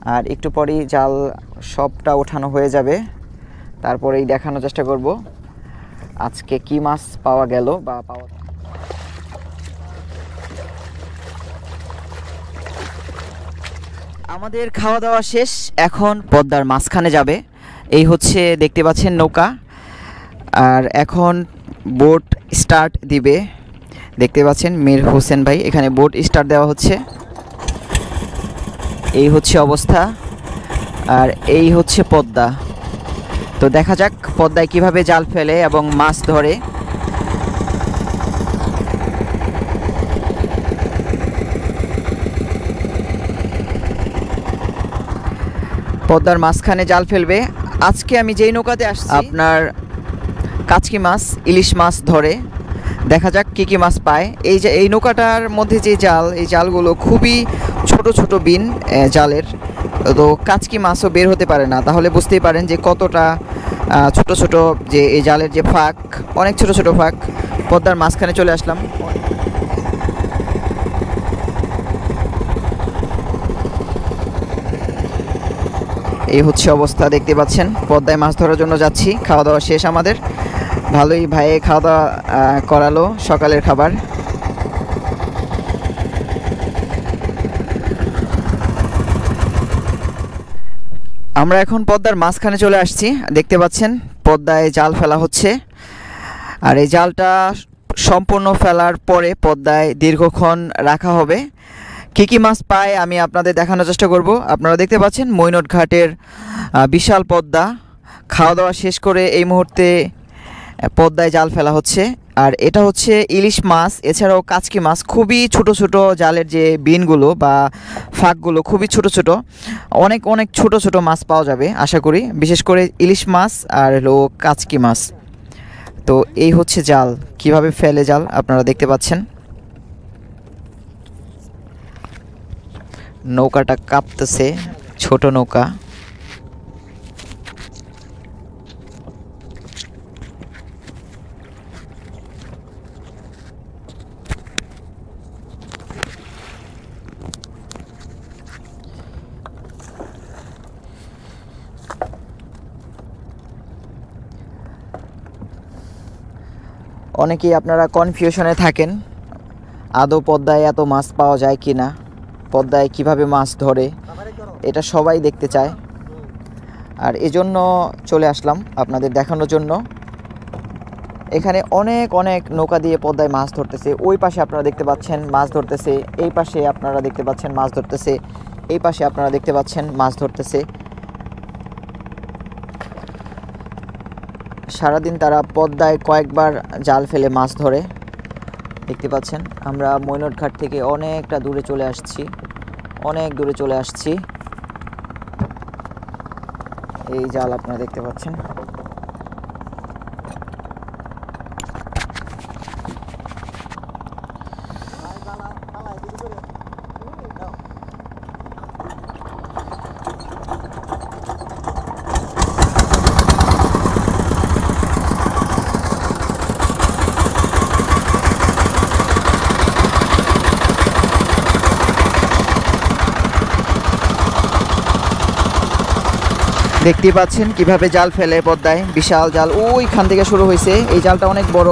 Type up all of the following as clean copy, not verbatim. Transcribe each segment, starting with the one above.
আর একটু পরেই জাল সবটা ওঠানো হয়ে যাবে, তারপরেই দেখানোর চেষ্টা করব আজকে কি মাছ পাওয়া গেল বা পাওয়া। আমাদের খাওয়া দাওয়া শেষ, এখন পদ্মার মাঝখানে যাবে। এই হচ্ছে দেখতে পাচ্ছেন নৌকা, আর এখন বোট স্টার্ট দিবে। দেখতে পাচ্ছেন মীর হোসেন ভাই, এখানে বোট স্টার্ট দেওয়া হচ্ছে। এই হচ্ছে অবস্থা, আর এই হচ্ছে পদ্মা। তো দেখা যাক পদ্মায় কিভাবে জাল ফেলে এবং মাছ ধরে। পদ্মার মাঝখানে জাল ফেলবে। আজকে আমি যেই নৌকাতে আসছি আপনার কাচকি মাছ, ইলিশ মাছ ধরে। দেখা যাক কী কী মাছ পায়। এই যে এই নৌকাটার মধ্যে যে জাল, এই জালগুলো খুবই ছোট ছোট বিন জালের, তো কাচকি মাছও বের হতে পারে না। তাহলে বুঝতেই পারেন যে কতটা ছোট ছোট যে এই জালের যে ফাঁক, অনেক ছোট ছোট ফাঁক। পদ্মার মাঝখানে চলে আসলাম। এই হচ্ছে অবস্থা, দেখতে পাচ্ছেন পদ্মায় মাছ ধরার জন্য যাচ্ছি। খাওয়া দাওয়া শেষ আমাদের, ভালোই ভাইয়ে খাওয়া দাওয়া করালো সকালের খাবার। আমরা এখন পদ্মার মাঝখানে চলে আসছি। দেখতে পাচ্ছেন পদ্মায় জাল ফেলা হচ্ছে, আর এই জালটা সম্পূর্ণ ফেলার পরে পদ্মায় দীর্ঘক্ষণ রাখা হবে। কী কী মাছ পায় আমি আপনাদের দেখানোর চেষ্টা করব। আপনারা দেখতে পাচ্ছেন মৈনট ঘাটের বিশাল পদ্মা। খাওয়া দাওয়া শেষ করে এই মুহূর্তে পদ্মায় জাল ফেলা হচ্ছে, আর এটা হচ্ছে ইলিশ মাছ, এছাড়াও কাচকি মাছ। খুবই ছোট ছোট জালের যে বিনগুলো বা ফাঁকগুলো খুবই ছোট ছোট, অনেক অনেক ছোট ছোট মাছ পাওয়া যাবে আশা করি, বিশেষ করে ইলিশ মাছ আর হলো কাচকি মাছ। তো এই হচ্ছে জাল, কিভাবে ফেলে জাল আপনারা দেখতে পাচ্ছেন। নৌকাটা কাঁপতেছে, ছোট নৌকা। অনেকেই আপনারা কনফিউশনে থাকেন আদৌ পদ্মায় এত মাছ পাওয়া যায় কি না, পদ্মায় কিভাবে মাছ ধরে, এটা সবাই দেখতে চায়। আর এজন্য চলে আসলাম আপনাদের দেখানোর জন্য। এখানে অনেক অনেক নৌকা দিয়ে পদ্মায় মাছ ধরতেছে। ওই পাশে আপনারা দেখতে পাচ্ছেন মাছ ধরতেছে, এই পাশে আপনারা দেখতে পাচ্ছেন মাছ ধরতেছে, এই পাশে আপনারা দেখতে পাচ্ছেন মাছ ধরতেছে। সারাদিন তারা পদ্মায় কয়েকবার জাল ফেলে মাছ ধরে। দেখতে পাচ্ছেন আমরা মৈনট ঘাট থেকে অনেকটা দূরে চলে আসছি, অনেক দূরে চলে আসছি। এই জাল আপনারা দেখতে পাচ্ছেন। দেখতে পাচ্ছেন কিভাবে জাল ফেলে পদ্মায়, বিশাল জাল ওইখান থেকে শুরু হয়েছে। এই জালটা অনেক বড়।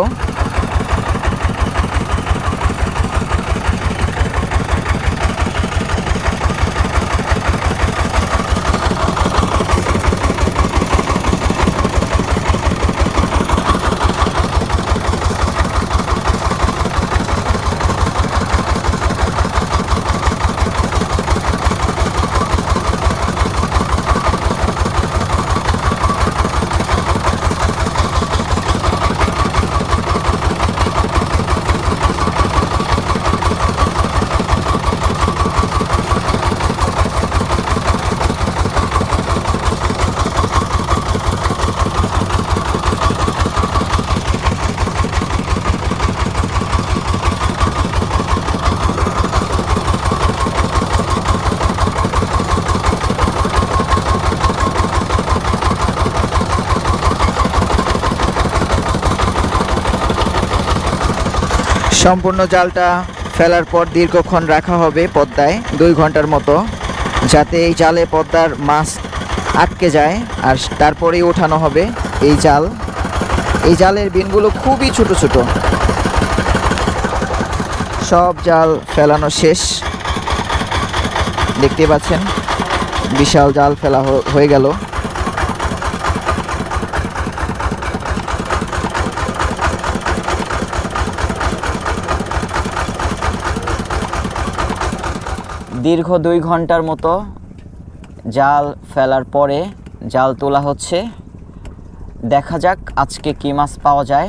সম্পূর্ণ জালটা ফেলার পর দীর্ঘক্ষণ রাখা হবে পদ্মায়, 2 ঘন্টার মতো। যাতে এই জালে পদ্মার মাছ আটকে যায়, আর তারপরেই ওঠানো হবে এই জাল। এই জালের বিনগুলো খুবই ছোট ছোট। সব জাল ফেলানো শেষ, দেখতে পাচ্ছেন বিশাল জাল ফেলা হয়ে গেল। দীর্ঘ 2 ঘন্টার মতো জাল ফেলার পরে জাল তোলা হচ্ছে। দেখা যাক আজকে কি মাছ পাওয়া যায়।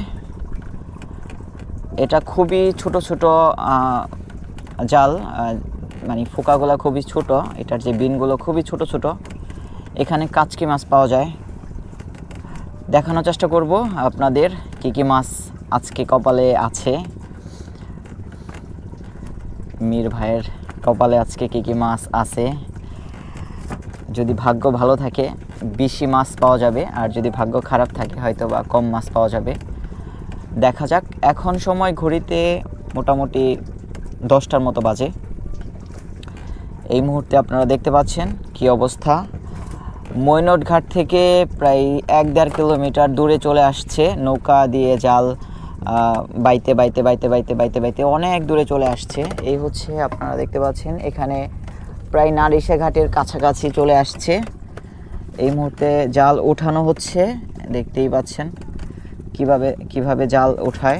এটা খুবই ছোট ছোট জাল, মানে ফোকাগুলো খুবই ছোট, এটার যে বিনগুলো খুবই ছোট ছোট। এখানে কাচকি মাছ পাওয়া যায়। দেখানোর চেষ্টা করব আপনাদের কি কি মাছ আজকে কপালে আছে। মীর ভাইয়ের কপালে আজকে কি কি মাছ আছে। যদি ভাগ্য ভালো থাকে বেশি মাছ পাওয়া যাবে, আর যদি ভাগ্য খারাপ থাকে হয়তো বা কম মাছ পাওয়া যাবে। দেখা যাক। এখন সময় ঘড়িতে মোটামুটি 10টার মতো বাজে। এই মুহূর্তে আপনারা দেখতে পাচ্ছেন কি অবস্থা। মৈনট ঘাট থেকে প্রায় 1-1.5 কিলোমিটার দূরে চলে আসছে নৌকা দিয়ে জাল বাইতে বাইতে বাইতে বাইতে বাইতে বাইতে অনেক দূরে চলে আসছে। এই হচ্ছে আপনারা দেখতে পাচ্ছেন এখানে প্রায় নারিশা ঘাটের কাছাকাছি চলে আসছে। এই মুহূর্তে জাল ওঠানো হচ্ছে, দেখতেই পাচ্ছেন কিভাবে জাল ওঠায়।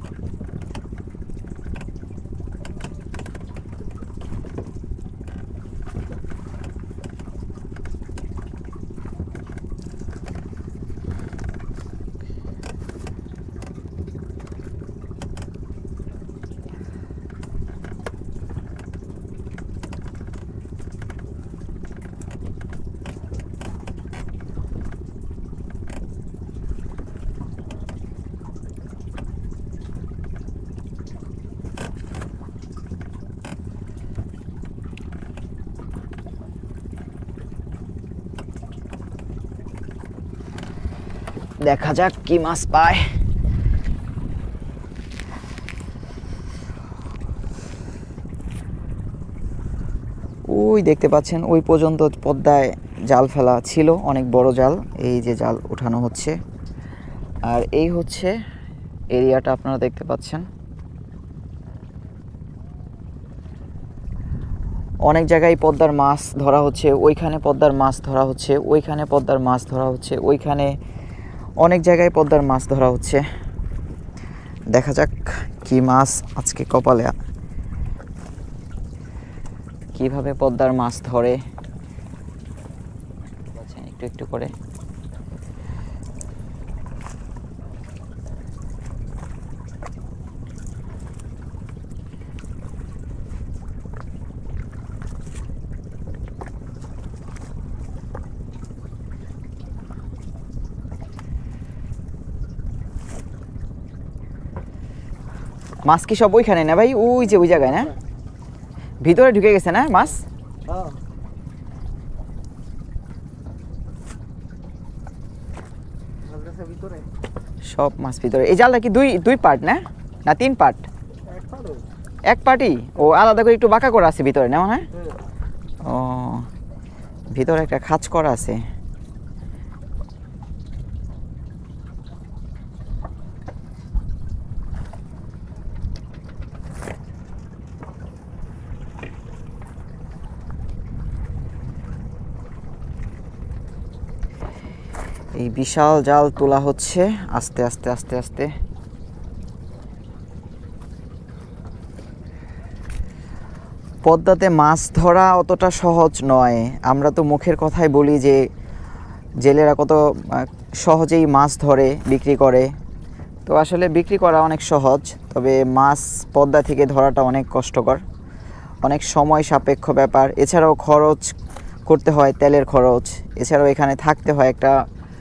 দেখা যাক কি মাছ পায়। ওই দেখতে পাচ্ছেন ওই পর্যন্ত পদ্মায় জাল ফেলা ছিল, অনেক বড় জাল। এই যে জাল ওঠানো হচ্ছে, আর এই হচ্ছে এরিয়াটা আপনারা দেখতে পাচ্ছেন। অনেক জায়গায় পদ্মার মাছ ধরা হচ্ছে, ওইখানে পদ্মার মাছ ধরা হচ্ছে, ওইখানে পদ্মার মাছ ধরা হচ্ছে, ওইখানে অনেক জায়গায় পদ্মার মাছ ধরা হচ্ছে। দেখা যাক কি মাছ আজকে কপালে, কিভাবে পদ্মার মাছ ধরে একটু একটু করে। মাছ কি সব ওইখানে না ভাই? ওই যে ওই জায়গায় না, ভিতরে ঢুকে গেছে না মাছ? সব মাছ ভিতরে। এই জালটা কি দুই পার্ট না 3 পার্ট? এক পার্টই। ও আলাদা করে একটু বাঁকা করা আছে ভিতরে না মনে হয়? ও ভিতরে একটা খাঁজ করা আছে। এই বিশাল জাল তোলা হচ্ছে আস্তে আস্তে আস্তে আস্তে। পদ্মাতে মাছ ধরা অতটা সহজ নয়। আমরা তো মুখের কথাই বলি যে জেলেরা কত সহজেই মাছ ধরে বিক্রি করে, তো আসলে বিক্রি করা অনেক সহজ, তবে মাছ পদ্মা থেকে ধরাটা অনেক কষ্টকর, অনেক সময় সাপেক্ষ ব্যাপার। এছাড়াও খরচ করতে হয়, তেলের খরচ। এছাড়াও এখানে থাকতে হয় একটা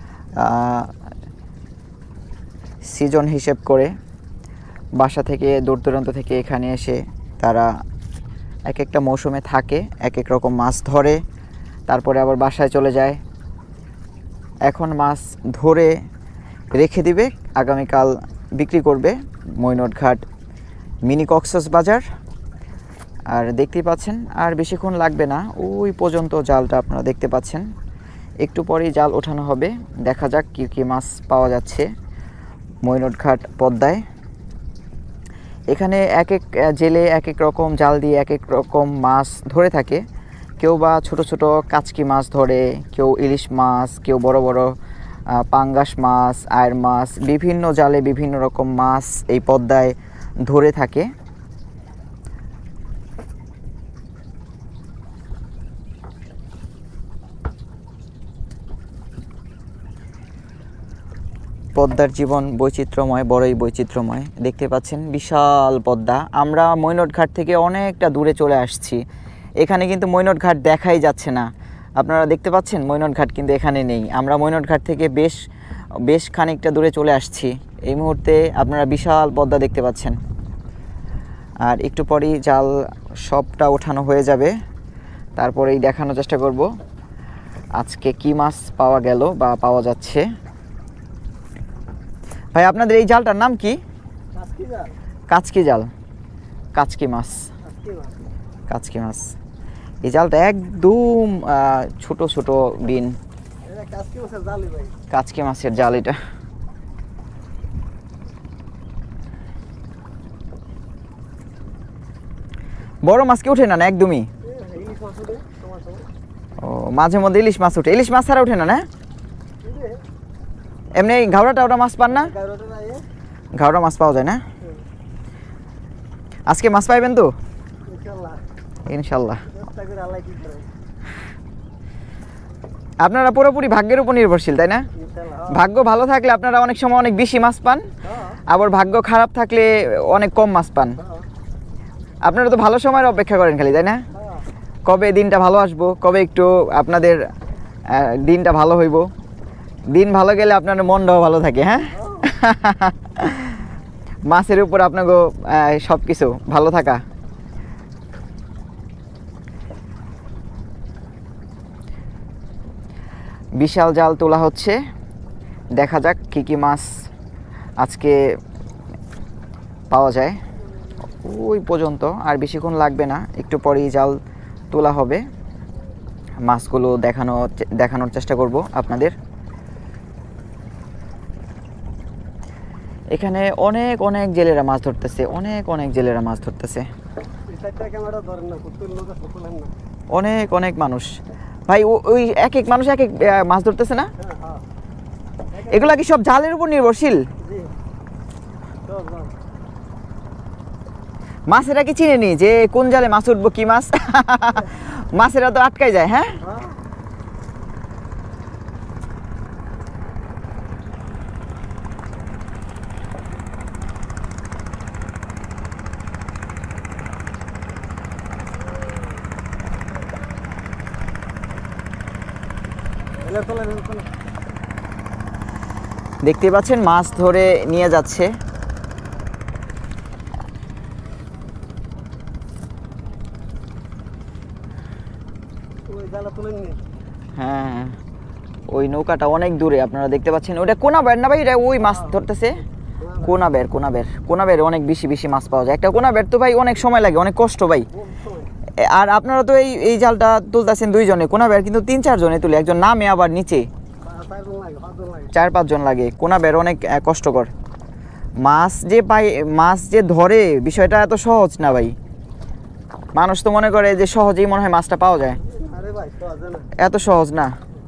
সিজন হিসেব করে। বাসা থেকে দূর দূরান্ত থেকে এখানে এসে তারা এক একটা মৌসুমে থাকে, এক এক রকম মাছ ধরে, তারপরে আবার বাসায় চলে যায়। এখন মাছ ধরে রেখে দিবে, আগামীকাল বিক্রি করবে মৈনট ঘাট মিনি কক্সবাজার। আর দেখতেই পাচ্ছেন আর বেশিক্ষণ লাগবে না, ওই পর্যন্ত জালটা আপনারা দেখতে পাচ্ছেন। একটু পরেই জাল ওঠানো হবে। দেখা যাক কী কী মাছ পাওয়া যাচ্ছে মৈনটঘাট পদ্মায়। এখানে এক এক জেলে এক এক রকম জাল দিয়ে এক এক রকম মাছ ধরে থাকে। কেউ বা ছোট ছোট কাচকি মাছ ধরে, কেউ ইলিশ মাছ, কেউ বড় বড় পাঙ্গাস মাছ, আয়ের মাছ, বিভিন্ন জালে বিভিন্ন রকম মাছ এই পদ্মায় ধরে থাকে। পদ্মার জীবন বৈচিত্র্যময়, বড়ই বৈচিত্র্যময়। দেখতে পাচ্ছেন বিশাল পদ্মা। আমরা মৈনটঘাট থেকে অনেকটা দূরে চলে আসছি। এখানে কিন্তু মৈনটঘাট দেখাই যাচ্ছে না। আপনারা দেখতে পাচ্ছেন মৈনটঘাট কিন্তু এখানে নেই। আমরা মৈনটঘাট থেকে বেশ খানিকটা দূরে চলে আসছি। এই মুহূর্তে আপনারা বিশাল পদ্মা দেখতে পাচ্ছেন। আর একটু পরেই জাল সবটা ওঠানো হয়ে যাবে। তারপরেই দেখানোর চেষ্টা করব আজকে কি মাছ পাওয়া গেল বা পাওয়া যাচ্ছে। ভাই আপনাদের এই জালটার নাম কি? কাচকি জাল, কাচকি মাছ, কাচকি মাছ। এই জালটা একদম ছোট ছোট বিন, কাচকি মাছের জাল এটা। বড় মাছ কি ওঠে না? একদমই। ও, মাঝে মধ্যে ইলিশ মাছ ওঠে। ইলিশ মাছ ছাড়া ওঠে না? এমনি ঘাওড়া টাওড়া মাছ পান না? ঘাওড়া মাছ পাওয়া যায় না? আজকে মাছ পাইবেন তো ইনশাল্লাহ। আপনারা পুরোপুরি ভাগ্যের উপর নির্ভরশীল, তাই না? ভাগ্য ভালো থাকলে আপনারা অনেক সময় অনেক বেশি মাছ পান, আবার ভাগ্য খারাপ থাকলে অনেক কম মাছ পান। আপনারা তো ভালো সময়ের অপেক্ষা করেন খালি, তাই না? কবে দিনটা ভালো আসবো, কবে একটু আপনাদের দিনটা ভালো হইব। দিন ভালো গেলে আপনার মনটাও ভালো থাকে। হ্যাঁ, মাছের উপর আপনাকে সব কিছু ভালো থাকা। বিশাল জাল তোলা হচ্ছে। দেখা যাক কী কী মাছ আজকে পাওয়া যায়। ওই পর্যন্ত আর বেশিক্ষণ লাগবে না, একটু পরেই জাল তোলা হবে। মাছগুলো দেখানোর চেষ্টা করব আপনাদের। এখানে অনেক অনেক জেলেরা মাছ ধরতেছে, অনেক জেলেরা মাছ ধরতেছে, অনেক মানুষ। ভাই ওই এক এক মানুষ এক এক মাছ ধরতেছে না? এগুলা কি সব জালের উপর নির্ভরশীল? মাছেরা কি চিনে নি যে কোন জালে মাছ উঠবো, কি মাছ? মাছেরা তো আটকাই যায়। হ্যাঁ, দেখতে পাচ্ছেন মাছ ধরে নিয়ে যাচ্ছে। হ্যাঁ, ওই নৌকাটা অনেক দূরে আপনারা দেখতে পাচ্ছেন। ওটা কোনা বের না ভাই? এটা ওই মাছ ধরতেছে কোনা বের অনেক বেশি মাছ পাওয়া যায়। একটা কোনা বের তো ভাই অনেক সময় লাগে, অনেক কষ্ট ভাই। আর আপনারা তো এই জালটা তুলতেছেন দুইজনে, কোনা বের কিন্তু 3-4 জনে তুলে, একজন নামে আবার নিচে 4-5 জন লাগে। কোনা বের অনেক কষ্টকর। মাছ যে ধরে বিষয়টা এত সহজ না ভাই। মানুষ তো মনে করে যে সহজেই মনে হয় মাছটা পাওয়া যায়, এত সহজ না।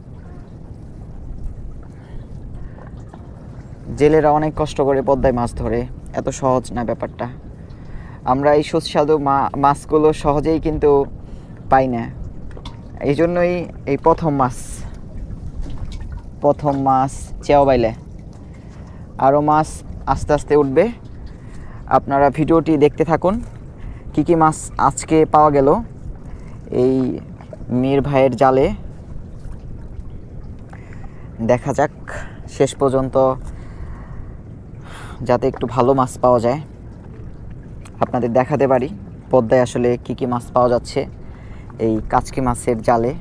জেলেরা অনেক কষ্ট করে পদ্মায় মাছ ধরে, এত সহজ না ব্যাপারটা। আমরা এই সুস্বাদু মাছগুলো সহজেই কিন্তু পাই না। এই জন্যই এই প্রথম মাছ চেও বাইলে। আরও মাছ আস্তে আস্তে উঠবে। আপনারা ভিডিওটি দেখতে থাকুন। কি কি মাছ আজকে পাওয়া গেল এই মীর ভাইয়ের জালে, দেখা যাক শেষ পর্যন্ত যাতে একটু ভালো মাছ পাওয়া যায়, আপনাদের দেখাতে পারি পদ্মায় আসলে কি কি মাছ পাওয়া যাচ্ছে এই কাচকি মাছের জালে।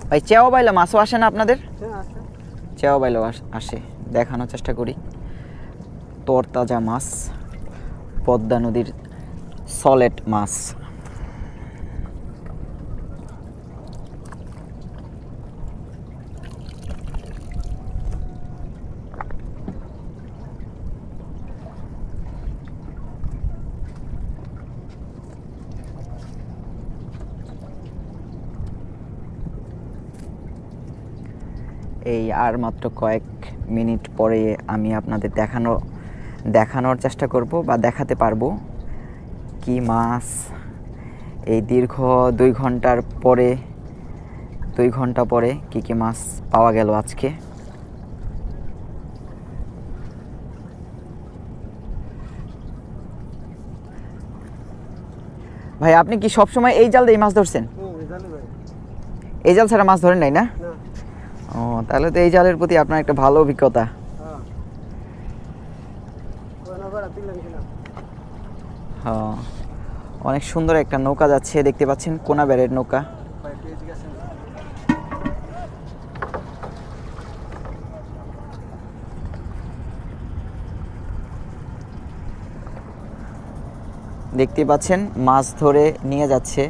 ভাই চেওয়া বাইলা মাছও আসে না আপনাদের? হ্যাঁ আসে। চেওয়া বাইলাও আসে, দেখানোর চেষ্টা করি। তরতাজা মাছ, পদ্মা নদীর সলেট মাছ। এই আর মাত্র কয়েক মিনিট পরে আমি আপনাদের দেখানোর চেষ্টা করব বা দেখাতে পারবো কি মাছ এই দীর্ঘ 2 ঘন্টা পরে কি মাছ পাওয়া গেল আজকে। ভাই আপনি কি সবসময় এই জাল দিয়ে মাছ ধরছেন? এই জাল ছাড়া মাছ ধরেন নাই না? ও তাহলে তো এই জালের প্রতি আপনার একটা ভালো অভিজ্ঞতা। হ্যাঁ, অনেক সুন্দর একটা নৌকা যাচ্ছে, দেখতে পাচ্ছেন কোনাবেড়ের নৌকা। দেখতে পাচ্ছেন মাছ ধরে নিয়ে যাচ্ছে।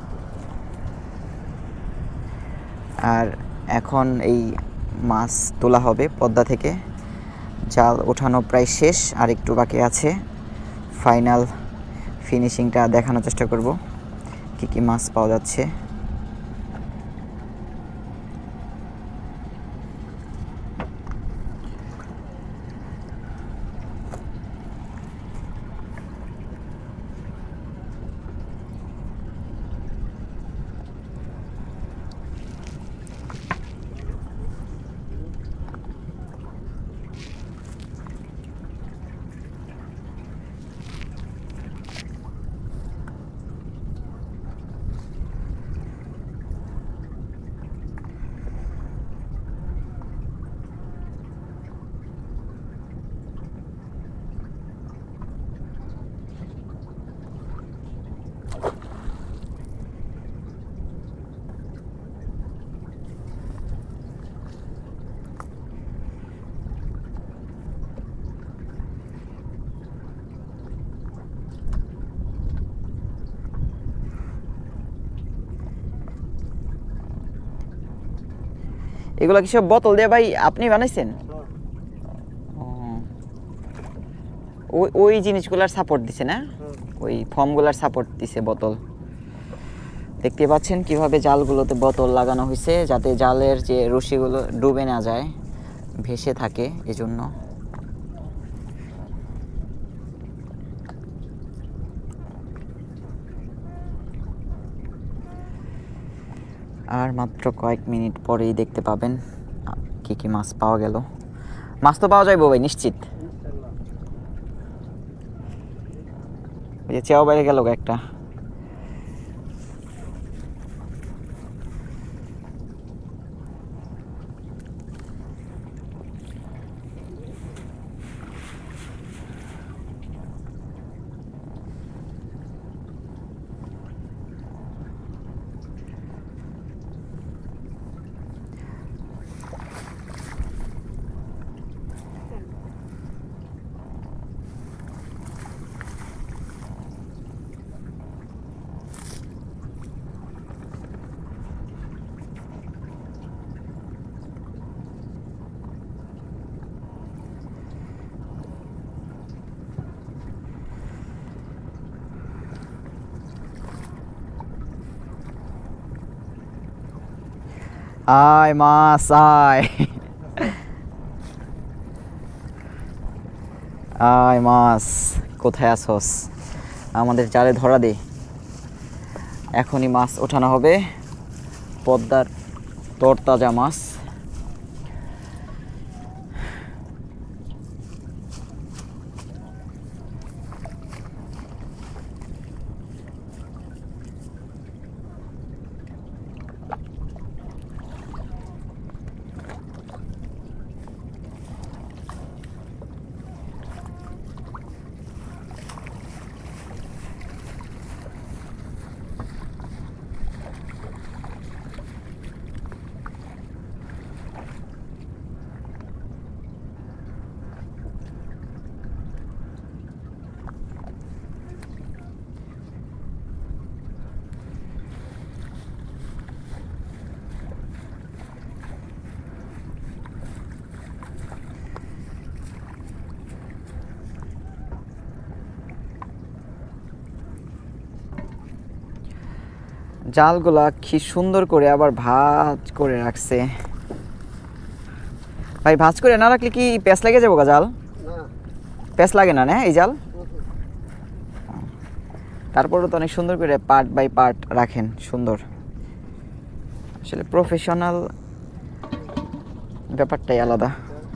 আর এখন এই মাছ তোলা হবে পদ্মা থেকে। জাল ওঠানো প্রায় শেষ, আর একটু বাকি আছে। ফাইনাল ফিনিশিংটা দেখানোর চেষ্টা করব কি মাছ পাওয়া যাচ্ছে। এগুলো কি সব বোতল দিয়ে ভাই আপনি বানাইছেন? ওই জিনিসগুলার সাপোর্ট দিছে না? ওই ফর্মগুলার সাপোর্ট দিছে বোতল। দেখতে পাচ্ছেন কিভাবে জালগুলোতে বোতল লাগানো হয়েছে, যাতে জালের যে রশিগুলো ডুবে না যায়, ভেসে থাকে এজন্য। আর মাত্র কয়েক মিনিট পরেই দেখতে পাবেন কি মাছ পাওয়া গেল। মাছ তো পাওয়া যাইব ভাই নিশ্চিত। ওই যে চেয়াও বাইরে গেল একটা। আয় মাছ আয়, আয় মাছ, কোথায় আছস? আমাদের জালে ধরা দে। এখনই মাছ ওঠানো হবে, পদ্মার তরতাজা মাছ। জালগুলা কি সুন্দর করে আবার ভাঁজ করে রাখছে। ভাই ভাঁজ করে না রাখলে কি প্যাঁচ লেগে যাবো গা? জাল প্যাঁচ লাগে না, না এই জাল? তারপরেও তো অনেক সুন্দর করে পার্ট বাই পার্ট রাখেন, সুন্দর। আসলে প্রফেশনাল ব্যাপারটাই আলাদা।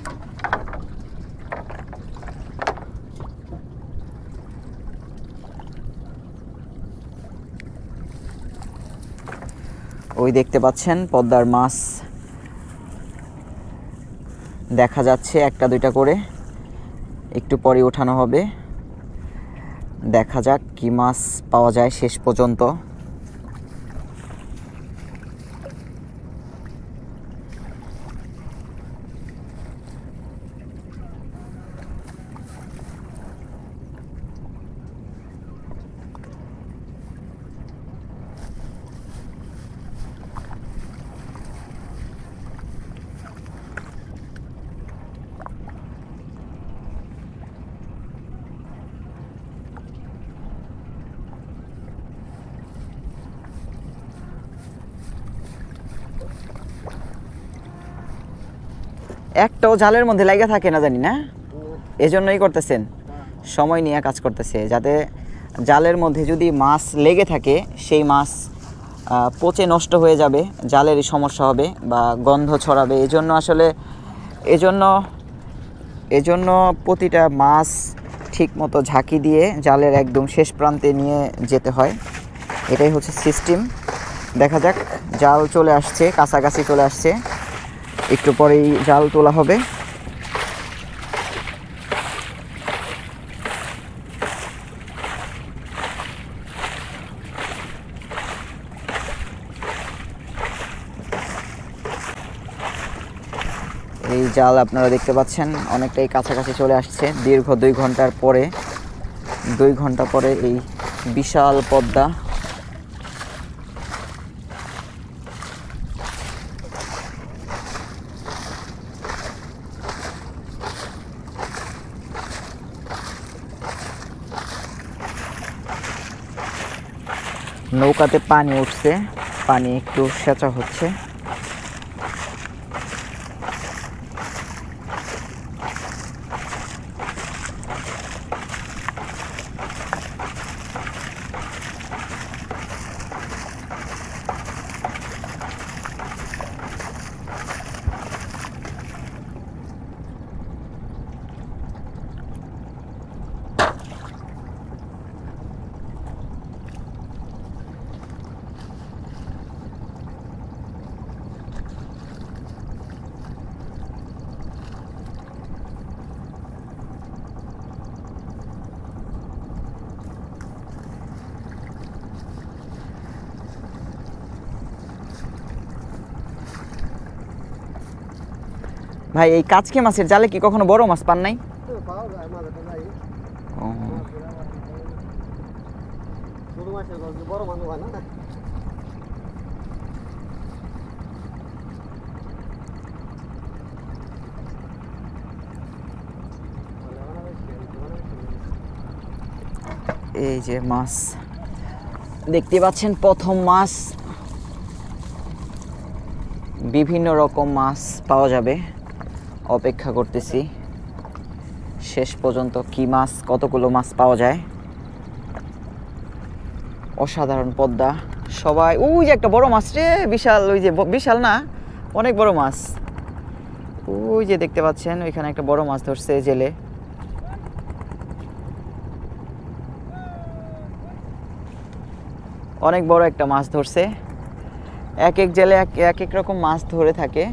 ওই দেখতে পাচ্ছেন পদ্মার মাছ দেখা যাচ্ছে, একটা দুইটা করে, একটু পরে ওঠানো হবে। দেখা যাক কি মাছ পাওয়া যায় শেষ পর্যন্ত। একটাও জালের মধ্যে লাগা থাকে না জানি না, এজন্যই করতেছেন, সময় নিয়ে কাজ করতেছে, যাতে জালের মধ্যে যদি মাছ লেগে থাকে সেই মাছ পচে নষ্ট হয়ে যাবে, জালেরই সমস্যা হবে বা গন্ধ ছড়াবে। এজন্য প্রতিটা মাছ ঠিক মতো ঝাঁকি দিয়ে জালের একদম শেষ প্রান্তে নিয়ে যেতে হয়। এটাই হচ্ছে সিস্টেম। দেখা যাক, জাল চলে আসছে, কাছাকাছি চলে আসছে, একটু পরেই জাল তোলা হবে। এই জাল আপনারা দেখতে পাচ্ছেন অনেকটাই কাছাকাছি চলে আসছে। দীর্ঘ 2 ঘন্টার পরে, 2 ঘন্টা পরে এই বিশাল পদ্মা। নৌকাতে পানি উঠছে, পানি একটু সেচা হচ্ছে। ভাই এই কাচকি মাছের জালে কি কখনো বড় মাছ পান নাই? এই যে মাছ দেখতে পাচ্ছেন, প্রথম মাছ। বিভিন্ন রকম মাছ পাওয়া যাবে, অপেক্ষা করতেছি শেষ পর্যন্ত কি মাছ, কতগুলো মাছ পাওয়া যায়। অসাধারণ পদ্মা। সবাই, ওই যে একটা বড় মাছ রে, বিশাল, ওই যে বিশাল না, অনেক বড় মাছ। ওই যে দেখতে পাচ্ছেন ওইখানে একটা বড় মাছ ধরছে জেলে। অনেক বড় একটা মাছ ধরছে। এক এক জেলে এক এক রকম মাছ ধরে থাকে।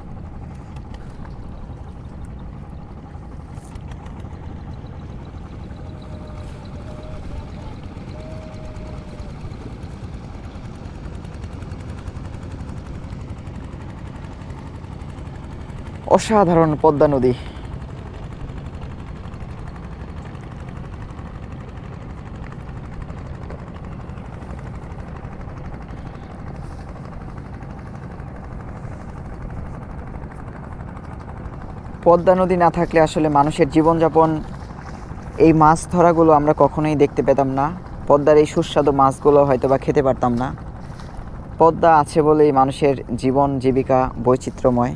অসাধারণ পদ্মা নদী। পদ্মা নদী না থাকলে আসলে মানুষের জীবনযাপন, এই মাছ ধরাগুলো আমরা কখনোই দেখতে পেতাম না। পদ্মার এই সুস্বাদু মাছগুলো হয়তো বা খেতে পারতাম না। পদ্মা আছে বলেই মানুষের জীবন জীবিকা বৈচিত্র্যময়।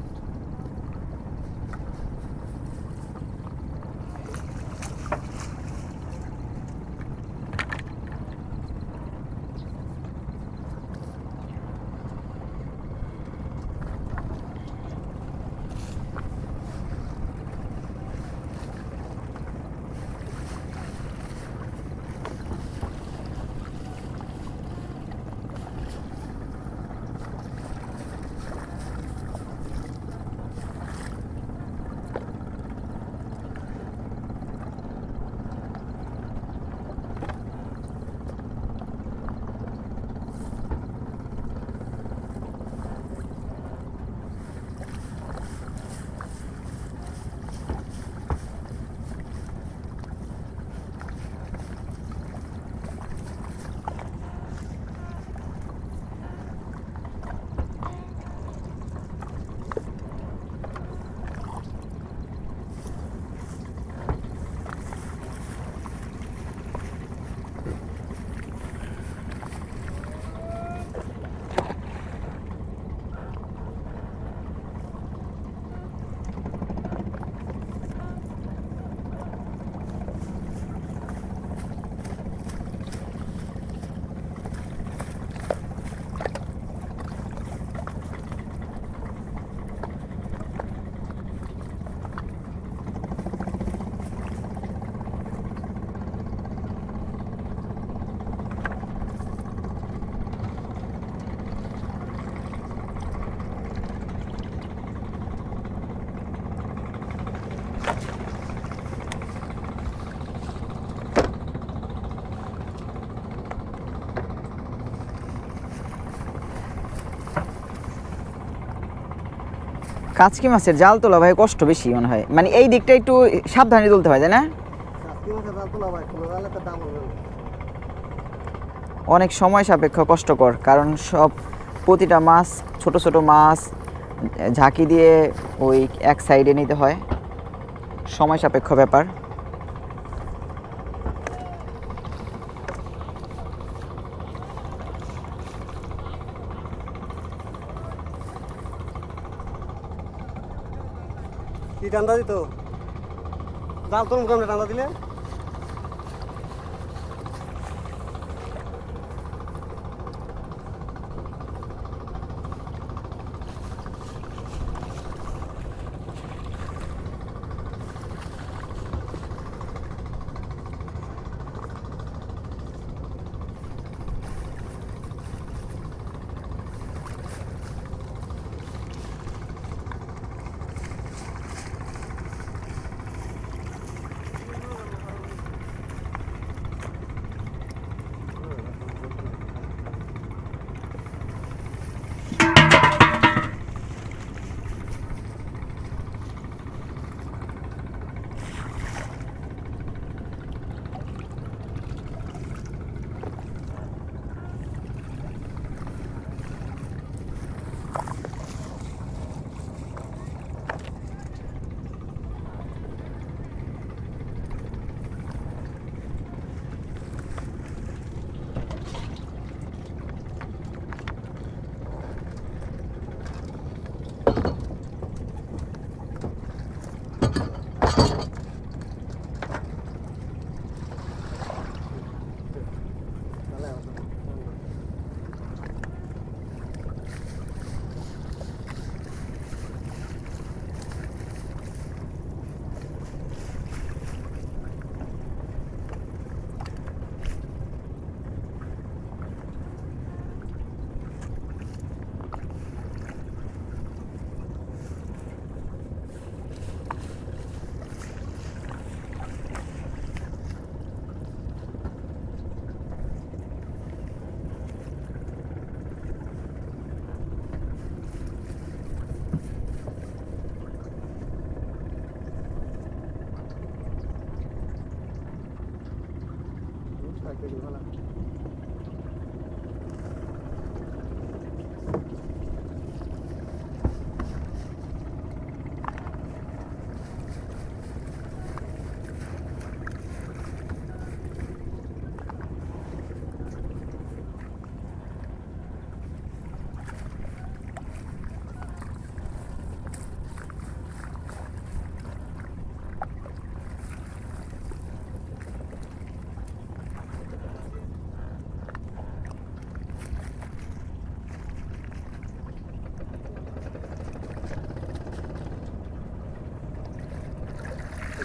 কাচকি মাছের জাল তোলা ভাই কষ্ট বেশি মনে হয়, মানে এই দিকটা একটু সাবধানে তুলতে হয়, তাই না? অনেক সময় সাপেক্ষ, কষ্টকর, কারণ প্রতিটা মাছ ছোট ছোট মাছ ঝাঁকি দিয়ে ওই এক সাইডে নিতে হয়, সময় সাপেক্ষ ব্যাপার। কি ঠান্ডা দিত জাল তো মোটামুটি ঠান্ডা দিলে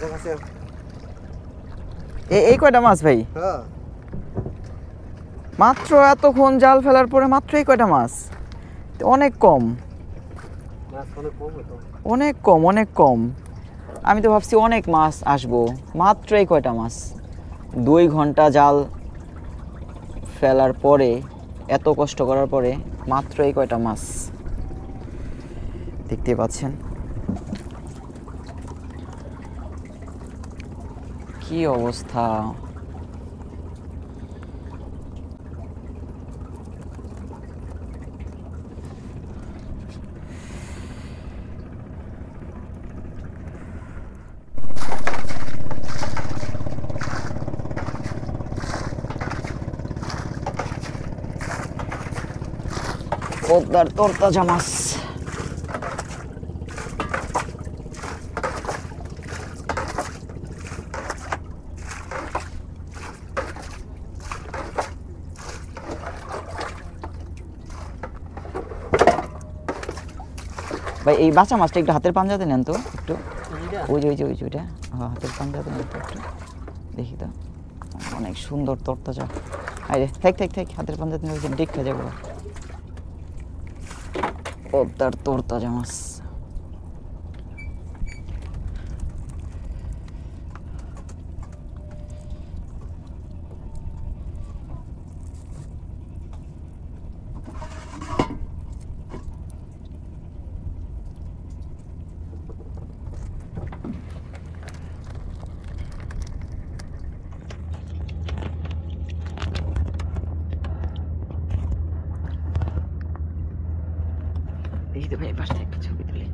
দেখাচ্ছে এই কয়টা মাছ ভাই? হ্যাঁ মাত্র এতক্ষণ জাল ফেলার পরে মাত্র এই কয়টা মাছ? অনেক কম, মাছ অনেক কম তো। অনেক কম, অনেক কম। আমি তো ভাবছি অনেক মাছ আসবো, মাত্র এই কয়টা মাছ। 2 ঘন্টা জাল ফেলার পরে, এত কষ্ট করার পরে মাত্র এই কয়টা মাছ দেখতে পাচ্ছেন। কি অবস্থা! পদ্মার তরতাজা মাছ। ভাই এই বাচ্চা মাছটা একটু হাতের পাঞ্জাতে নেন তো একটু। ওই যে ওইটা, হ্যাঁ হাতের পাঞ্জাতে নেন তো একটু, দেখি তো। অনেক সুন্দর তরতাজা। আরে থাক হাতের পাঞ্জাতে নিয়ে দেখে যাবো। পদ্মার তরতাজা মাছ। দেখি তো ভাই পাশ থেকে একটা ছবি তুলি।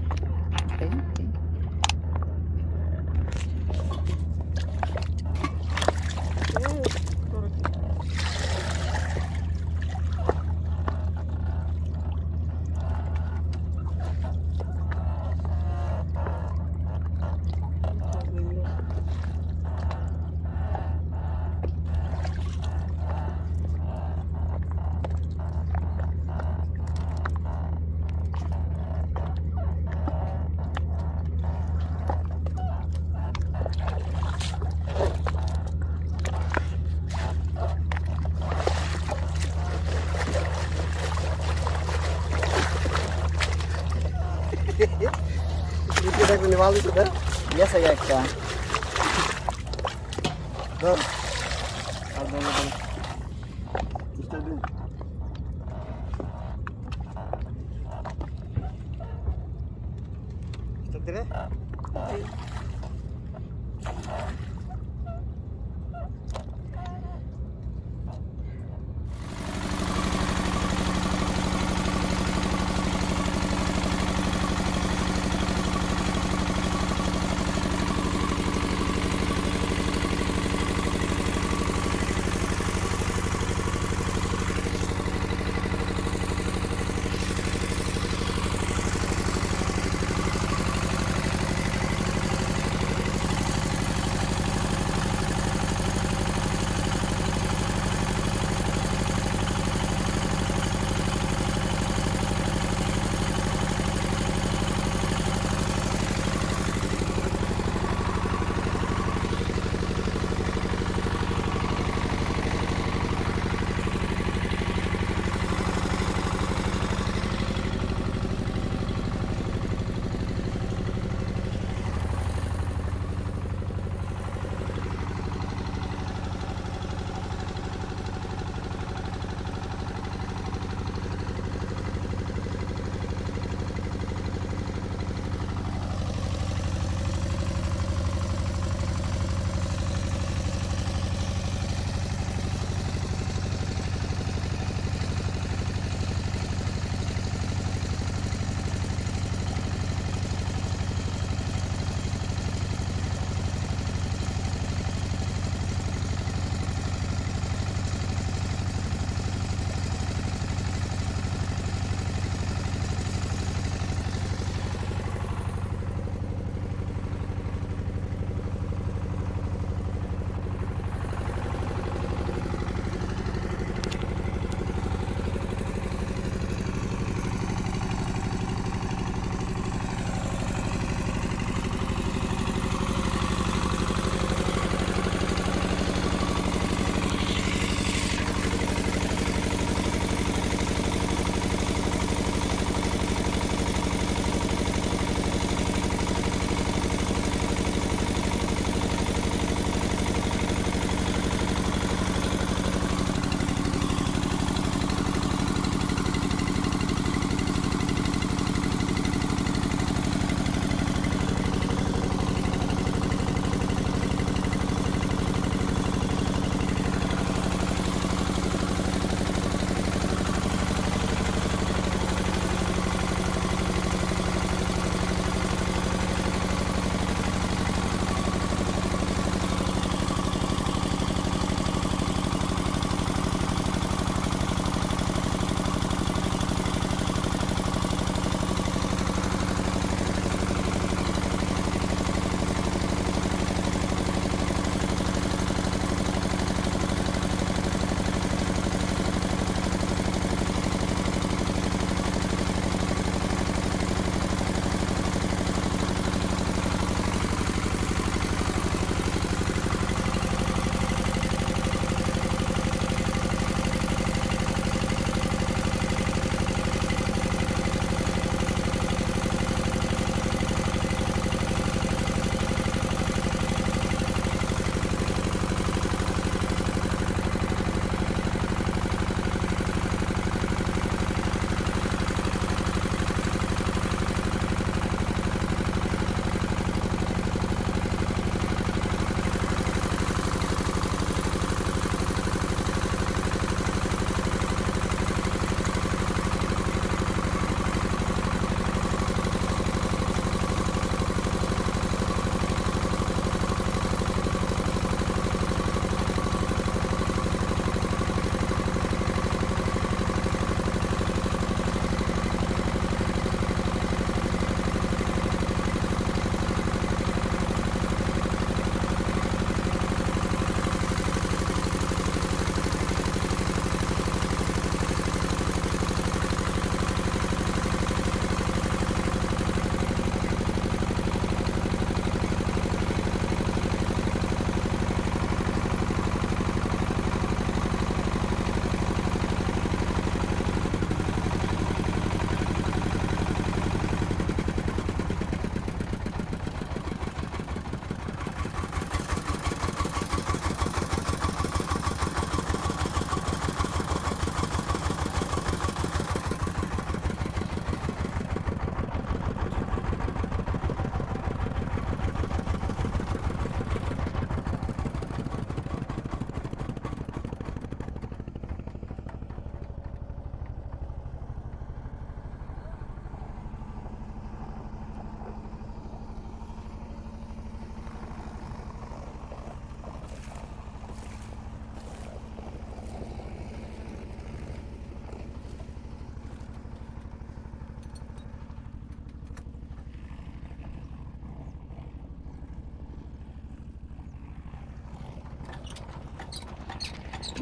দেখবেন মাল দিতে দেন গেছে একটা। ধর আর ধর স্টার্ট দিন স্টার্ট দে রে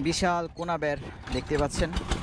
বিশাল কোনা বের দেখতে পাচ্ছেন।